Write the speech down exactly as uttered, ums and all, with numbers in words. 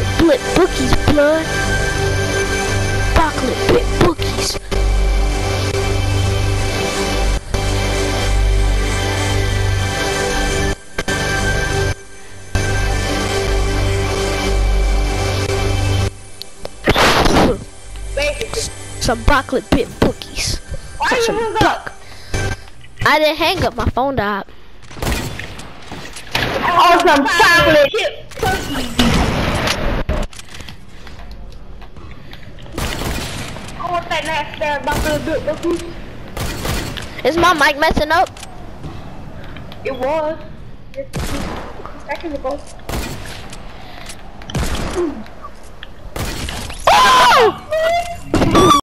Chocolate blip bookies, blood. Chocolate blip bookies. Some chocolate bit bookies. Why you Some hung buck. up? I didn't hang up. My phone died. Oh, some chocolate chip cookies. I want that nasty ass chocolate chip cookies. Is my mic messing up? It was. Seconds ago. Oh!